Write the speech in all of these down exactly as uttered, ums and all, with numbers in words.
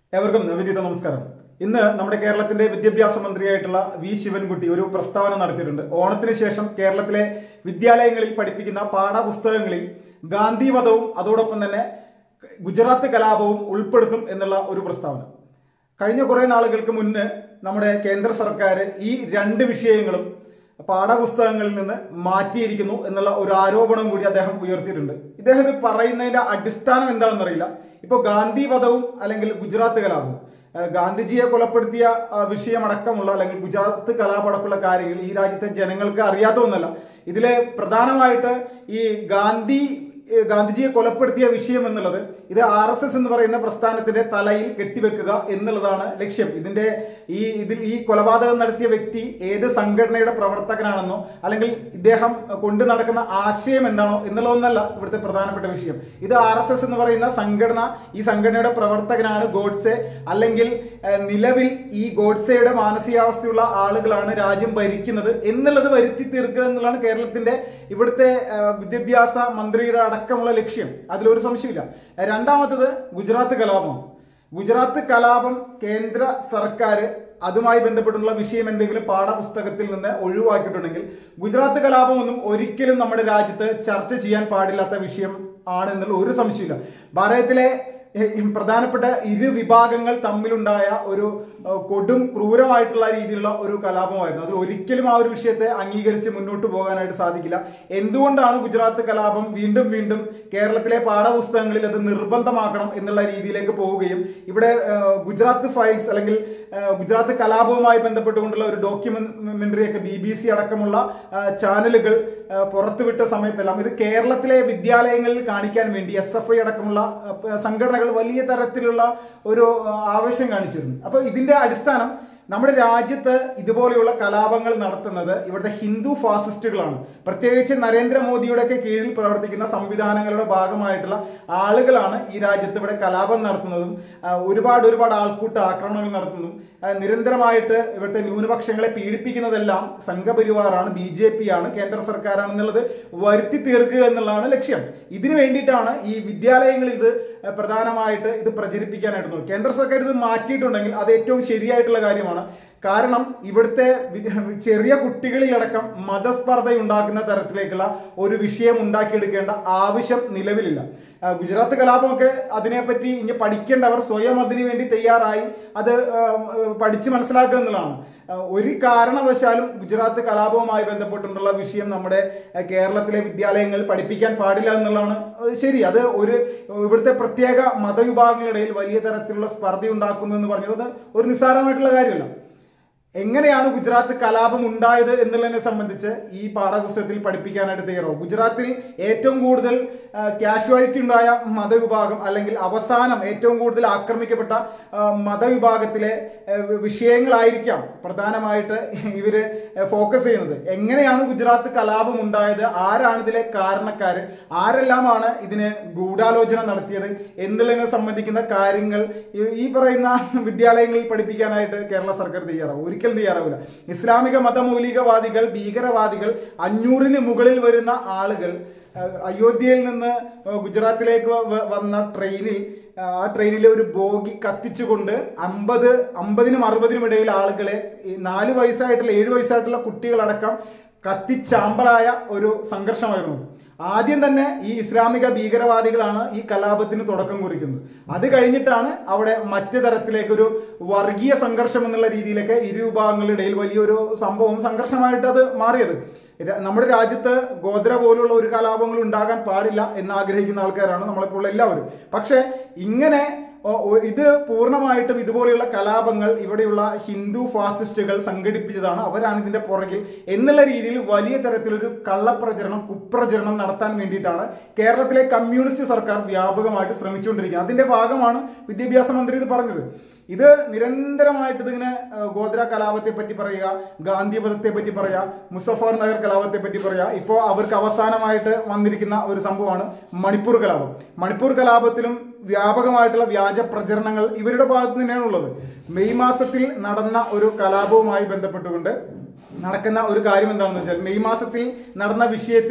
ഏവർക്കും വിനീത നമസ്കാരം. ഇന്ന് നമ്മുടെ കേരളത്തിന്റെ വിദ്യാഭ്യാസ മന്ത്രിയായിട്ടുള്ള വി ശിവൻകുട്ടി ഒരു പ്രസ്താവന നടത്തിയിട്ടുണ്ട്. ഓണത്തിന് ശേഷം കേരളത്തിലെ വിദ്യാലയങ്ങളിൽ പഠിപ്പിക്കുന്ന പാഠപുസ്തകങ്ങളിൽ ഗാന്ധിവധവും അതോടൊപ്പം തന്നെ ഗുജറാത്ത് കലാപവും ഉൾപ്പെടുത്തും എന്നുള്ള ഒരു പ്രസ്താവന. കഴിഞ്ഞ കുറെ നാളുകൾക്ക് മുന്ന് നമ്മുടെ കേന്ദ്ര സർക്കാർ ഈ രണ്ട് വിഷയങ്ങളും പാഠപുസ്തകങ്ങളിൽ നിന്ന് മാറ്റിയിരിക്കുന്നു എന്നുള്ള ഒരു ആരോപണം കൂടി അദ്ദേഹം ഉയർത്തിയിട്ടുണ്ട്. ഇദ്ദേഹം ഇത് പറയുന്നതിന്റെ അടിസ്ഥാനം എന്താണെന്നറിയില്ല. ഇപ്പൊ ഗാന്ധിവധവും അല്ലെങ്കിൽ ഗുജറാത്ത് കലാപവും, ഗാന്ധിജിയെ കൊലപ്പെടുത്തിയ വിഷയമടക്കമുള്ള അല്ലെങ്കിൽ ഗുജറാത്ത് കലാപടക്കമുള്ള കാര്യങ്ങൾ ഈ രാജ്യത്തെ ജനങ്ങൾക്ക് അറിയാത്ത ഒന്നല്ല. ഇതിലെ പ്രധാനമായിട്ട് ഈ ഗാന്ധി ഗാന്ധിജിയെ കൊലപ്പെടുത്തിയ വിഷയം എന്നുള്ളത് ഇത് ആർ എസ് എസ് എന്ന് പറയുന്ന പ്രസ്ഥാനത്തിന്റെ തലയിൽ കെട്ടിവെക്കുക എന്നുള്ളതാണ് ലക്ഷ്യം. ഇതിന്റെ ഈ ഇതിൽ ഈ കൊലപാതകം നടത്തിയ വ്യക്തി ഏത് സംഘടനയുടെ പ്രവർത്തകനാണെന്നോ അല്ലെങ്കിൽ ഇദ്ദേഹം കൊണ്ടു നടക്കുന്ന ആശയം എന്താണോ എന്നുള്ളതൊന്നല്ല ഇവിടുത്തെ പ്രധാനപ്പെട്ട വിഷയം. ഇത് ആർ എസ് എസ് എന്ന് പറയുന്ന സംഘടന, ഈ സംഘടനയുടെ പ്രവർത്തകനാണ് ഗോഡ്സെ, അല്ലെങ്കിൽ നിലവിൽ ഈ ഗോഡ്സെയുടെ മാനസികാവസ്ഥയുള്ള ആളുകളാണ് രാജ്യം ഭരിക്കുന്നത് എന്നുള്ളത് വരുത്തി തീർക്കുക എന്നുള്ളതാണ് കേരളത്തിന്റെ ഇവിടുത്തെ വിദ്യാഭ്യാസ മന്ത്രിയുടെ അടക്കമുള്ള ലക്ഷ്യം. അതിലൊരു സംശയമില്ല. രണ്ടാമത്തത് ഗുജറാത്ത് കലാപമാണ്. ഗുജറാത്ത് കലാപം കേന്ദ്ര സർക്കാർ അതുമായി ബന്ധപ്പെട്ടുള്ള വിഷയം എന്തെങ്കിലും പാഠപുസ്തകത്തിൽ നിന്ന് ഒഴിവാക്കിയിട്ടുണ്ടെങ്കിൽ ഗുജറാത്ത് കലാപമൊന്നും ഒരിക്കലും നമ്മുടെ രാജ്യത്ത് ചർച്ച ചെയ്യാൻ പാടില്ലാത്ത വിഷയം ആണെന്നുള്ള ഒരു സംശയമില്ല. ഭാരതത്തിലെ പ്രധാനപ്പെട്ട ഇരു വിഭാഗങ്ങൾ തമ്മിലുണ്ടായ ഒരു കൊടും ക്രൂരമായിട്ടുള്ള രീതിയിലുള്ള ഒരു കലാപമായിരുന്നു. അതിൽ ഒരിക്കലും ആ ഒരു വിഷയത്തെ അംഗീകരിച്ച് മുന്നോട്ട് പോകാനായിട്ട് സാധിക്കില്ല. എന്തുകൊണ്ടാണ് ഗുജറാത്ത് കലാപം വീണ്ടും വീണ്ടും കേരളത്തിലെ പാഠപുസ്തകങ്ങളിൽ അത് നിർബന്ധമാക്കണം എന്നുള്ള രീതിയിലേക്ക് പോവുകയും ഇവിടെ ഗുജറാത്ത് ഫയൽസ് അല്ലെങ്കിൽ ഗുജറാത്ത് കലാപവുമായി ബന്ധപ്പെട്ടുകൊണ്ടുള്ള ഒരു ഡോക്യുമെന്ററിയൊക്കെ ബി ബി സി അടക്കമുള്ള ചാനലുകൾ പുറത്തുവിട്ട സമയത്തെല്ലാം ഇത് കേരളത്തിലെ വിദ്യാലയങ്ങളിൽ കാണിക്കാൻ വേണ്ടി എസ് എഫ് ഐ അടക്കമുള്ള സംഘടനകൾ വലിയ തരത്തിലുള്ള ഒരു ആവശ്യം കാണിച്ചിരുന്നു. അപ്പൊ ഇതിന്റെ അടിസ്ഥാനം നമ്മുടെ രാജ്യത്ത് ഇതുപോലെയുള്ള കലാപങ്ങൾ നടത്തുന്നത് ഇവിടുത്തെ ഹിന്ദു ഫാസിസ്റ്റുകളാണ്. പ്രത്യേകിച്ച് നരേന്ദ്രമോദിയുടെ ഒക്കെ കീഴിൽ പ്രവർത്തിക്കുന്ന സംവിധാനങ്ങളുടെ ഭാഗമായിട്ടുള്ള ആളുകളാണ് ഈ രാജ്യത്ത് ഇവിടെ കലാപം നടത്തുന്നതും ഒരുപാട് ഒരുപാട് ആൾക്കൂട്ട ആക്രമണങ്ങൾ നടത്തുന്നതും നിരന്തരമായിട്ട് ഇവിടുത്തെ ന്യൂനപക്ഷങ്ങളെ പീഡിപ്പിക്കുന്നതെല്ലാം സംഘപരിവാറാണ്, ബി ജെ പി ആണ്, കേന്ദ്ര സർക്കാരാണെന്നുള്ളത് വരുത്തി തീർക്കുക എന്നുള്ളതാണ് ലക്ഷ്യം. ഇതിനു വേണ്ടിയിട്ടാണ് ഈ വിദ്യാലയങ്ങളിൽ ഇത് പ്രധാനമായിട്ട് ഇത് പ്രചരിപ്പിക്കാനായിട്ട് നോക്കുക. കേന്ദ്ര സർക്കാർ ഇത് മാറ്റിയിട്ടുണ്ടെങ്കിൽ അത് ഏറ്റവും ശരിയായിട്ടുള്ള കാര്യമാണ്. കാരണം ഇവിടുത്തെ ചെറിയ കുട്ടികളിലടക്കം മതസ്പർദ്ധ ഉണ്ടാക്കുന്ന തരത്തിലേക്കുള്ള ഒരു വിഷയം ഉണ്ടാക്കിയെടുക്കേണ്ട ആവശ്യം നിലവിലില്ല. ഗുജറാത്ത് കലാപമൊക്കെ അതിനെപ്പറ്റി ഇനി പഠിക്കേണ്ടവർ സ്വയം അതിനു വേണ്ടി തയ്യാറായി അത് പഠിച്ച് മനസ്സിലാക്കുക എന്നുള്ളതാണ്. ഒരു കാരണവശാലും ഗുജറാത്ത് കലാപവുമായി ബന്ധപ്പെട്ടുള്ള വിഷയം നമ്മുടെ കേരളത്തിലെ വിദ്യാലയങ്ങളിൽ പഠിപ്പിക്കാൻ പാടില്ല എന്നുള്ളതാണ് ശരി. അത് ഒരു ഇവിടുത്തെ പ്രത്യേക മതവിഭാഗങ്ങളിടയിൽ വലിയ തരത്തിലുള്ള സ്പർദ്ധ ഉണ്ടാക്കുന്നു എന്ന് പറഞ്ഞത് ഒരു നിസ്സാരമായിട്ടുള്ള കാര്യമല്ല. എങ്ങനെയാണ് ഗുജറാത്ത് കലാപം ഉണ്ടായത് എന്നുള്ളതിനെ സംബന്ധിച്ച് ഈ പാഠപുസ്തകത്തിൽ പഠിപ്പിക്കാനായിട്ട് തയ്യാറാവും. ഗുജറാത്തിൽ ഏറ്റവും കൂടുതൽ കാഷ്വാലിറ്റി ഉണ്ടായ മതവിഭാഗം അല്ലെങ്കിൽ അവസാനം ഏറ്റവും കൂടുതൽ ആക്രമിക്കപ്പെട്ട മതവിഭാഗത്തിലെ വിഷയങ്ങളായിരിക്കാം പ്രധാനമായിട്ട് ഇവര് ഫോക്കസ് ചെയ്യുന്നത്. എങ്ങനെയാണ് ഗുജറാത്ത് കലാപം ഉണ്ടായത്, ആരാണ് ഇതിലെ കാരണക്കാര്, ആരെല്ലാമാണ് ഇതിന് ഗൂഢാലോചന നടത്തിയത് എന്നുള്ളതിനെ സംബന്ധിക്കുന്ന കാര്യങ്ങൾ ഈ പറയുന്ന വിദ്യാലയങ്ങളിൽ പഠിപ്പിക്കാനായിട്ട് കേരള സർക്കാർ തയ്യാറാവും. ഒരിക്കലും തയ്യാറാവില്ല. ഇസ്ലാമിക മതമൗലികവാദികൾ, ഭീകരവാദികൾ, അഞ്ഞൂറിന് മുകളിൽ വരുന്ന ആളുകൾ അയോധ്യയിൽ നിന്ന് ഗുജറാത്തിലേക്ക് വന്ന ട്രെയിനിൽ ആ ട്രെയിനിലെ ഒരു ബോഗി കത്തിച്ചുകൊണ്ട് അമ്പത് അമ്പതിനും അറുപതിനും ഇടയിൽ ആളുകളെ, നാല് വയസ്സായിട്ടുള്ള ഏഴു വയസ്സായിട്ടുള്ള കുട്ടികളടക്കം കത്തിച്ചാമ്പലായ ഒരു സംഘർഷമായിരുന്നു. ആദ്യം തന്നെ ഈ ഇസ്ലാമിക ഭീകരവാദികളാണ് ഈ കലാപത്തിന് തുടക്കം കുറിക്കുന്നത്. അത് കഴിഞ്ഞിട്ടാണ് അവിടെ മറ്റു തരത്തിലേക്കൊരു വർഗീയ സംഘർഷം എന്നുള്ള രീതിയിലൊക്കെ ഇരു വിഭാഗങ്ങളുടെ ഇടയിൽ വലിയൊരു സംഭവം സംഘർഷമായിട്ട് അത് മാറിയത്. നമ്മുടെ രാജ്യത്ത് ഗോത്ര പോലുള്ള ഒരു കലാപങ്ങളും ഉണ്ടാകാൻ പാടില്ല എന്ന് ആഗ്രഹിക്കുന്ന ആൾക്കാരാണ് നമ്മളിപ്പോൾ എല്ലാവരും. പക്ഷെ ഇങ്ങനെ ഇത് പൂർണ്ണമായിട്ടും ഇതുപോലെയുള്ള കലാപങ്ങൾ ഇവിടെയുള്ള ഹിന്ദു ഫാസിസ്റ്റുകൾ സംഘടിപ്പിച്ചതാണ്, അവരാണ് ഇതിന്റെ പുറകിൽ എന്നുള്ള രീതിയിൽ വലിയ തരത്തിലൊരു കള്ളപ്രചരണം, കുപ്രചരണം നടത്താൻ വേണ്ടിയിട്ടാണ് കേരളത്തിലെ കമ്മ്യൂണിസ്റ്റ് സർക്കാർ വ്യാപകമായിട്ട് ശ്രമിച്ചുകൊണ്ടിരിക്കുന്നത്. അതിന്റെ ഭാഗമാണ് വിദ്യാഭ്യാസ മന്ത്രി ഇത് പറഞ്ഞത്. ഇത് നിരന്തരമായിട്ട് ഇതിങ്ങനെ ഗോത്ര കലാപത്തെ പറ്റി പറയുക, ഗാന്ധിവധത്തെ പറ്റി പറയുക, മുസഫർ നഗർ കലാപത്തെ പറ്റി പറയുക. ഇപ്പോൾ അവർക്ക് അവസാനമായിട്ട് വന്നിരിക്കുന്ന ഒരു സംഭവമാണ് മണിപ്പൂർ കലാപം. മണിപ്പൂർ കലാപത്തിലും വ്യാപകമായിട്ടുള്ള വ്യാജ പ്രചരണങ്ങൾ ഇവരുടെ ഭാഗത്ത് തന്നെയാണ് ഉള്ളത്. മെയ് മാസത്തിൽ നടന്ന ഒരു കലാപവുമായി ബന്ധപ്പെട്ടുകൊണ്ട് നടക്കുന്ന ഒരു കാര്യം എന്താണെന്ന് വെച്ചാൽ, മെയ് മാസത്തിൽ നടന്ന വിഷയത്തിൽ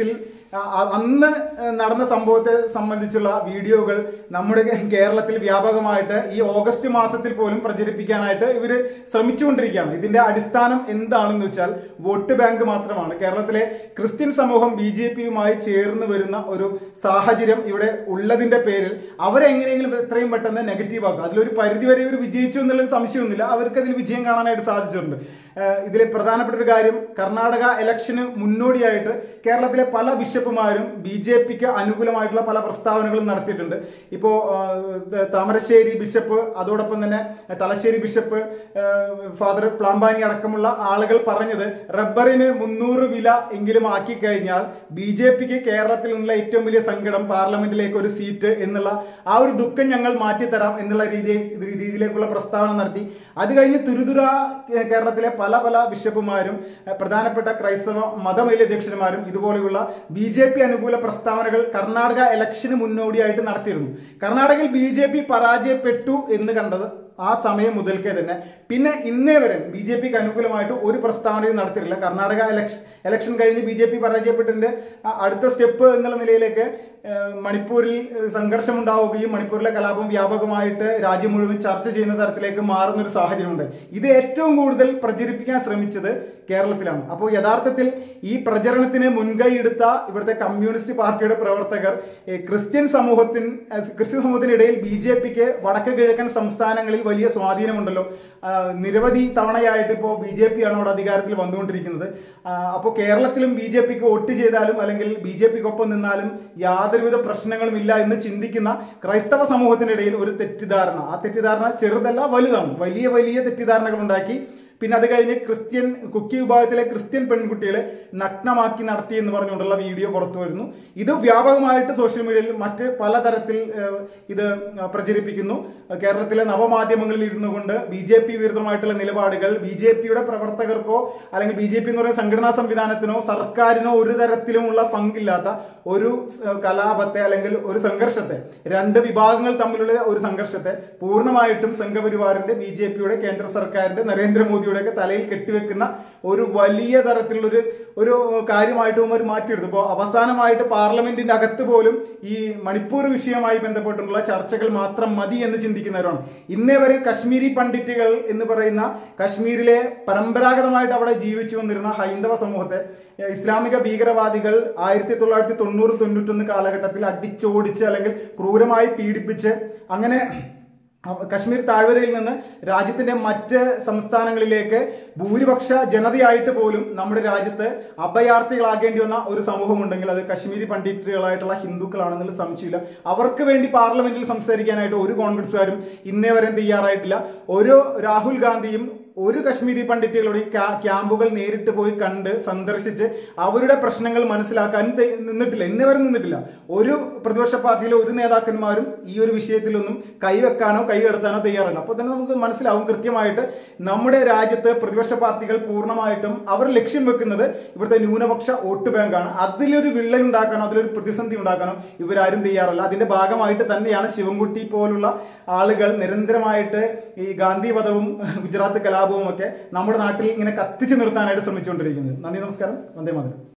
അന്ന് നടന്ന സംഭവത്തെ സംബന്ധിച്ചുള്ള വീഡിയോകൾ നമ്മുടെ കേരളത്തിൽ വ്യാപകമായിട്ട് ഈ ഓഗസ്റ്റ് മാസത്തിൽ പോലും പ്രചരിപ്പിക്കാനായിട്ട് ഇവര് ശ്രമിച്ചുകൊണ്ടിരിക്കുകയാണ്. ഇതിന്റെ അടിസ്ഥാനം എന്താണെന്ന് വെച്ചാൽ വോട്ട് ബാങ്ക് മാത്രമാണ്. കേരളത്തിലെ ക്രിസ്ത്യൻ സമൂഹം ബി ജെ പിയുമായി ചേർന്ന് വരുന്ന ഒരു സാഹചര്യം ഇവിടെ ഉള്ളതിന്റെ പേരിൽ അവരെങ്ങനെയെങ്കിലും എത്രയും പെട്ടെന്ന് നെഗറ്റീവ് ആക്കുക. അതിലൊരു പരിധിവരെ ഇവർ വിജയിച്ചു എന്നുള്ളൊരു സംശയമൊന്നുമില്ല. അവർക്ക് അതിൽ വിജയം കാണാനായിട്ട് സാധിച്ചിട്ടുണ്ട്. ഇതിലെ പ്രധാനപ്പെട്ട ഒരു കാര്യം, കർണാടക ഇലക്ഷന് മുന്നോടിയായിട്ട് കേരളത്തിലെ പല ബിഷപ്പുമാരും ബി ജെ പിക്ക് അനുകൂലമായിട്ടുള്ള പല പ്രസ്താവനകളും നടത്തിയിട്ടുണ്ട്. ഇപ്പോ താമരശ്ശേരി ബിഷപ്പ്, അതോടൊപ്പം തന്നെ തലശ്ശേരി ബിഷപ്പ്, ഫാദർ പ്ലാമ്പാനി അടക്കമുള്ള ആളുകൾ പറഞ്ഞത് റബ്ബറിന് മുന്നൂറ് വില എങ്കിലും ആക്കി കഴിഞ്ഞാൽ ബി ജെ പിക്ക് കേരളത്തിലുള്ള ഏറ്റവും വലിയ സങ്കടം പാർലമെന്റിലേക്ക് ഒരു സീറ്റ് എന്നുള്ള ആ ഒരു ദുഃഖം ഞങ്ങൾ മാറ്റിത്തരാം എന്നുള്ള രീതി രീതിയിലേക്കുള്ള പ്രസ്താവന നടത്തി. അത് കഴിഞ്ഞ് തുരുതുര കേരളത്തിലെ പല പല ബിഷപ്പുമാരും പ്രധാനപ്പെട്ട ക്രൈസ്തവ മതമേലധ്യക്ഷന്മാരും ഇതുപോലെയുള്ള ബി ജെ പി അനുകൂല പ്രസ്താവനകൾ കർണാടക ഇലക്ഷന് മുന്നോടിയായിട്ട് നടത്തിയിരുന്നു. കർണാടകയിൽ ബി ജെ പി പരാജയപ്പെട്ടു എന്ന് കണ്ടത് ആ സമയം മുതൽക്കേ തന്നെ പിന്നെ ഇന്നേ വരെ ബി ജെ പിക്ക് അനുകൂലമായിട്ട് ഒരു പ്രസ്താവനയും നടത്തിയിട്ടില്ല. കർണാടക ഇലക്ഷൻ ഇലക്ഷൻ കഴിഞ്ഞ് ബി ജെ പി പരാജയപ്പെട്ടതിന്റെ അടുത്ത സ്റ്റെപ്പ് എന്നുള്ള നിലയിലേക്ക് മണിപ്പൂരിൽ സംഘർഷം ഉണ്ടാവുകയും മണിപ്പൂരിലെ കലാപം വ്യാപകമായിട്ട് രാജ്യം മുഴുവൻ ചർച്ച ചെയ്യുന്ന തരത്തിലേക്ക് മാറുന്ന ഒരു സാഹചര്യമുണ്ട്. ഇത് ഏറ്റവും കൂടുതൽ പ്രചരിപ്പിക്കാൻ ശ്രമിച്ചത് കേരളത്തിലാണ്. അപ്പോൾ യഥാർത്ഥത്തിൽ ഈ പ്രചരണത്തിന് മുൻകൈ എടുത്ത ഇവിടുത്തെ കമ്മ്യൂണിസ്റ്റ് പാർട്ടിയുടെ പ്രവർത്തകർ ക്രിസ്ത്യൻ സമൂഹത്തിന് ക്രിസ്ത്യൻ സമൂഹത്തിനിടയിൽ ബി ജെ പിക്ക് വടക്ക് കിഴക്കൻ സംസ്ഥാനങ്ങളിൽ വലിയ സ്വാധീനമുണ്ടല്ലോ. നിരവധി തവണയായിട്ട് ഇപ്പോൾ ബി ജെ പി ആണ് അവിടെ അധികാരത്തിൽ വന്നുകൊണ്ടിരിക്കുന്നത്. അപ്പോൾ കേരളത്തിലും ബി ജെ പിക്ക് വോട്ട് ചെയ്താലും അല്ലെങ്കിൽ ബി ജെ പിക്കൊപ്പം നിന്നാലും യാതൊരുവിധ പ്രശ്നങ്ങളും ഇല്ല എന്ന് ചിന്തിക്കുന്ന ക്രൈസ്തവ സമൂഹത്തിനിടയിൽ ഒരു തെറ്റിദ്ധാരണ, ആ തെറ്റിദ്ധാരണ ചെറുതല്ല വലുതാണ്, വലിയ വലിയ തെറ്റിദ്ധാരണകൾ ഉണ്ടാക്കി. പിന്നെ അത് കഴിഞ്ഞ് ക്രിസ്ത്യൻ കുക്കി വിഭാഗത്തിലെ ക്രിസ്ത്യൻ പെൺകുട്ടികളെ നഗ്നമാക്കി നടത്തി എന്ന് പറഞ്ഞുകൊണ്ടുള്ള വീഡിയോ പുറത്തു വരുന്നു. ഇത് വ്യാപകമായിട്ട് സോഷ്യൽ മീഡിയയിൽ മറ്റ് പലതരത്തിൽ ഇത് പ്രചരിപ്പിക്കുന്നു. കേരളത്തിലെ നവമാധ്യമങ്ങളിൽ ഇരുന്നു കൊണ്ട് ബി ജെ പി വിരുദ്ധമായിട്ടുള്ള നിലപാടുകൾ ബി ജെ പിയുടെ പ്രവർത്തകർക്കോ അല്ലെങ്കിൽ ബി ജെ പി എന്ന് പറയുന്ന സംഘടനാ സംവിധാനത്തിനോ സർക്കാരിനോ ഒരു തരത്തിലുമുള്ള പങ്കില്ലാത്ത ഒരു കലാപത്തെ അല്ലെങ്കിൽ ഒരു സംഘർഷത്തെ, രണ്ട് വിഭാഗങ്ങൾ തമ്മിലുള്ള ഒരു സംഘർഷത്തെ പൂർണ്ണമായിട്ടും സംഘപരിവാറിന്റെ ബി ജെ പിയുടെ കേന്ദ്ര സർക്കാരിന്റെ നരേന്ദ്രമോദി ൊക്കെ തലയിൽ കെട്ടിവെക്കുന്ന ഒരു വലിയ തരത്തിലുള്ള ഒരു ഒരു കാര്യമായിട്ട് അവർ മാറ്റിയെടുത്തു. ഇപ്പോൾ അവസാനമായിട്ട് പാർലമെന്റിന്റെ അകത്ത് പോലും ഈ മണിപ്പൂർ വിഷയവുമായി ബന്ധപ്പെട്ടുള്ള ചർച്ചകൾ മാത്രം മതി എന്ന് ചിന്തിക്കുന്നവരാണ്. ഇന്നേ വരെ കശ്മീരി പണ്ഡിറ്റുകൾ എന്ന് പറയുന്ന കശ്മീരിലെ പരമ്പരാഗതമായിട്ട് അവിടെ ജീവിച്ചു വന്നിരുന്ന ഹൈന്ദവ സമൂഹത്തെ ഇസ്ലാമിക ഭീകരവാദികൾ ആയിരത്തി തൊള്ളായിരത്തി തൊണ്ണൂറ് തൊണ്ണൂറ്റൊന്ന് കാലഘട്ടത്തിൽ അടിച്ചോടിച്ച് അല്ലെങ്കിൽ ക്രൂരമായി പീഡിപ്പിച്ച് അങ്ങനെ കശ്മീർ താഴ്വരയിൽ നിന്ന് രാജ്യത്തിന്റെ മറ്റ് സംസ്ഥാനങ്ങളിലേക്ക് ഭൂരിപക്ഷ ജനതയായിട്ട് പോലും നമ്മുടെ രാജ്യത്ത് അഭയാർത്ഥികളാകേണ്ടി വന്ന ഒരു സമൂഹമുണ്ടെങ്കിൽ അത് കശ്മീരി പണ്ഡിറ്റുകളായിട്ടുള്ള ഹിന്ദുക്കളാണെന്നുള്ള സംശയമില്ല. അവർക്ക് വേണ്ടി പാർലമെന്റിൽ സംസാരിക്കാനായിട്ട് ഒരു കോൺഗ്രസ്സുകാരും ഇന്നേ വരെ തയ്യാറായിട്ടില്ല. ഒരു രാഹുൽ ഗാന്ധിയും ഒരു കശ്മീരി പണ്ഡിറ്റുകളുടെ ക്യാമ്പുകൾ നേരിട്ട് പോയി കണ്ട് സന്ദർശിച്ച് അവരുടെ പ്രശ്നങ്ങൾ മനസ്സിലാക്കാൻ നിന്നിട്ടില്ല, ഇന്നവരെ നിന്നിട്ടില്ല. ഒരു പ്രതിപക്ഷ പാർട്ടിയിലെ ഒരു നേതാക്കന്മാരും ഈ ഒരു വിഷയത്തിലൊന്നും കൈവെക്കാനോ കൈ കടത്താനോ തയ്യാറല്ല. അപ്പോൾ തന്നെ നമുക്ക് മനസ്സിലാവും കൃത്യമായിട്ട് നമ്മുടെ രാജ്യത്ത് പ്രതിപക്ഷ പാർട്ടികൾ പൂർണ്ണമായിട്ടും അവർ ലക്ഷ്യം വെക്കുന്നത് ഇവിടുത്തെ ന്യൂനപക്ഷ വോട്ട് ബാങ്കാണ്. അതിലൊരു വിള്ളൽ ഉണ്ടാക്കാനോ അതിലൊരു പ്രതിസന്ധി ഉണ്ടാക്കാനോ ഇവരാരും തയ്യാറല്ല. അതിന്റെ ഭാഗമായിട്ട് തന്നെയാണ് ശിവൻകുട്ടി പോലുള്ള ആളുകൾ നിരന്തരമായിട്ട് ഈ ഗാന്ധി വധവും ഗുജറാത്ത് കലാപവും ഒക്കെ നമ്മുടെ നാട്ടിൽ ഇങ്ങനെ കത്തിച്ചു നിർത്താനായിട്ട് ശ്രമിച്ചുകൊണ്ടിരിക്കുന്നത്. നന്ദി, നമസ്കാരം, വന്ദേ മാതരം.